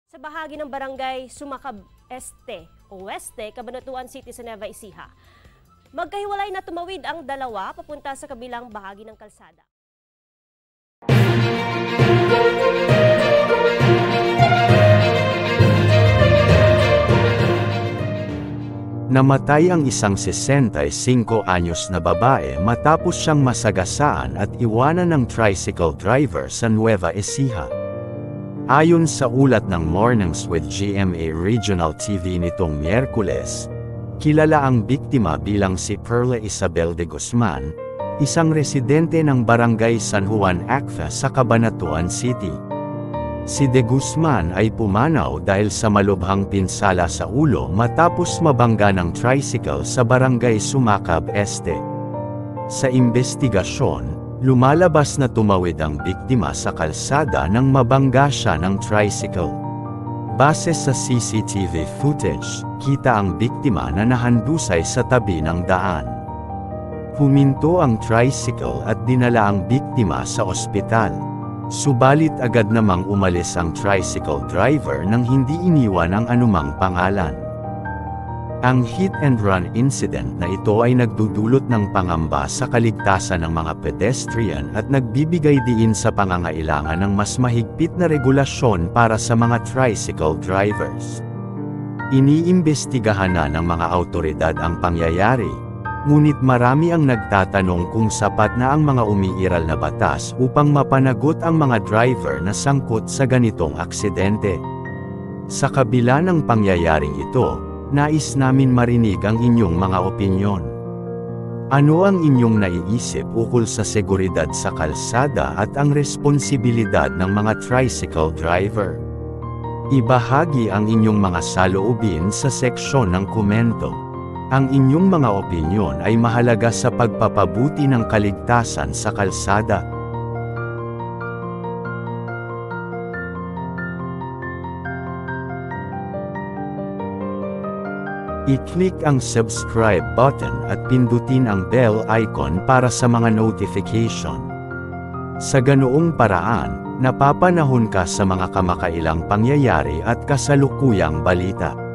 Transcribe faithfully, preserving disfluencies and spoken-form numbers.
Sa bahagi ng barangay Sumakab Este o Weste, Cabanatuan City sa Nueva Ecija. Magkahiwalay na tumawid ang dalawa papunta sa kabilang bahagi ng kalsada. Namatay ang isang sesenta y anyos na babae matapos siyang masagasaan at iwanan ng tricycle driver sa Nueva Ecija. Ayon sa ulat ng Mornings with G M A Regional T V nitong Miyerkules, kilala ang biktima bilang si Perla Isabel de Guzman, isang residente ng barangay San Juan Acfa sa Cabanatuan City. Si de Guzman ay pumanaw dahil sa malubhang pinsala sa ulo matapos mabangga ng tricycle sa barangay Sumakab Este. Sa investigasyon, lumalabas na tumawid ang biktima sa kalsada nang mabangga siya ng tricycle. Base sa C C T V footage, kita ang biktima na nahandusay sa tabi ng daan. Huminto ang tricycle at dinala ang biktima sa ospital. Subalit agad namang umalis ang tricycle driver nang hindi iniwan ang anumang pangalan. Ang hit-and-run incident na ito ay nagdudulot ng pangamba sa kaligtasan ng mga pedestrian at nagbibigay diin sa pangangailangan ng mas mahigpit na regulasyon para sa mga tricycle drivers. Iniimbestigahan na ng mga awtoridad ang pangyayari, ngunit marami ang nagtatanong kung sapat na ang mga umiiral na batas upang mapanagot ang mga driver na sangkot sa ganitong aksidente. Sa kabila ng pangyayaring ito, nais namin marinig ang inyong mga opinyon. Ano ang inyong naiisip ukol sa seguridad sa kalsada at ang responsibilidad ng mga tricycle driver? Ibahagi ang inyong mga saloobin sa seksyon ng komento. Ang inyong mga opinyon ay mahalaga sa pagpapabuti ng kaligtasan sa kalsada. I-click ang subscribe button at pindutin ang bell icon para sa mga notification. Sa ganoong paraan, napapanahon ka sa mga kamakailang pangyayari at kasalukuyang balita.